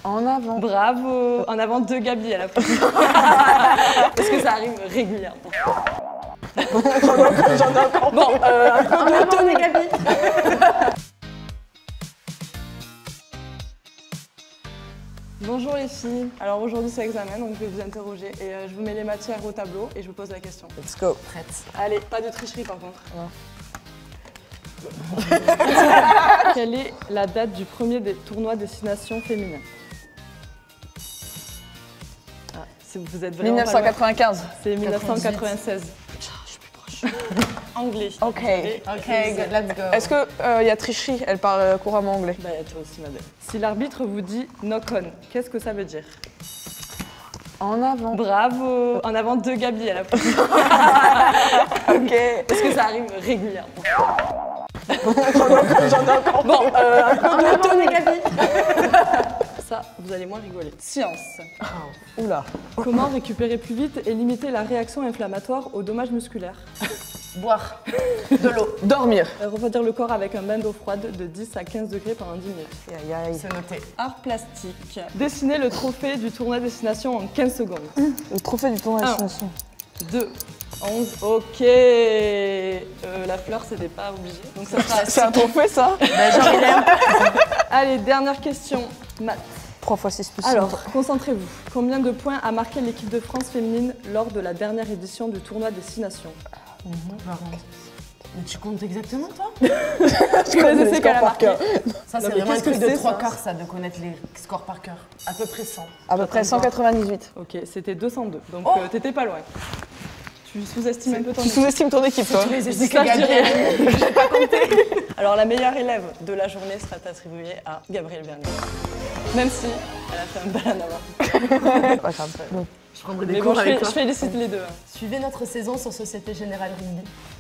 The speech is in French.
En avant. Bravo. En avant de Gabi à la fois. Parce que ça arrive régulièrement. J'en ai encore. Bon, un peu En avant de Gabi. Bonjour les filles. Alors aujourd'hui c'est l'examen, donc je vais vous interroger et je vous mets les matières au tableau et je vous pose la question. Let's go. Prête. Allez, pas de tricherie par contre. Quelle est la date du premier des tournois destination féminin? Ah, si vous êtes vraiment 1995. C'est 1996. Je suis plus proche. Anglais. Ok. Ok, good, let's go. Est-ce qu'il y a tricherie? Elle parle couramment anglais. Bah, toi aussi, ma belle. Si l'arbitre vous dit knock on, qu'est-ce que ça veut dire? En avant. Bravo. En avant de Gabi à la fois. Ok. Parce que ça arrive régulièrement. J'en ai encore. Bon, un peu En avant de Gabi. Ça, vous allez moins rigoler. Science. Oula. Comment récupérer plus vite et limiter la réaction inflammatoire aux dommages musculaires? Boire de l'eau. Dormir. Refroidir le corps avec un bain d'eau froide de 10 à 15 degrés pendant 10 minutes. Aïe, aïe. C'est noté. Art plastique. Dessiner le trophée du tournoi destination en 15 secondes. Le trophée du tournoi Un. destination. 2, 11, ok. La fleur, c'était pas obligé. Donc ça sera... C'est un trophée ça? Genre, il aime. Allez, dernière question. Maths. 3 x 6 plus 5. Alors, concentrez-vous. Combien de points a marqué l'équipe de France féminine lors de la dernière édition du tournoi destination? Mais tu comptes exactement, toi? Je connais les scores par cœur. Ça, c'est Non, mais vraiment un qu'est-ce que truc de c'est, 3 ça quarts, ça, de connaître les scores par cœur. À peu près 100. À peu près 198. Ok, c'était 202. Donc Oh t'étais pas loin. Tu sous-estimes un peu ton Tu équipe. sous-estimes ton équipe, toi. Les dis ça, je dirais. Alors la meilleure élève de la journée sera attribuée à Gabrielle Vernier. Même si elle a fait un bal en avant. Pas grave. Je prendrai des Mais bon, cours avec je toi. félicite les deux. Hein. Suivez notre saison sur Société Générale Rugby.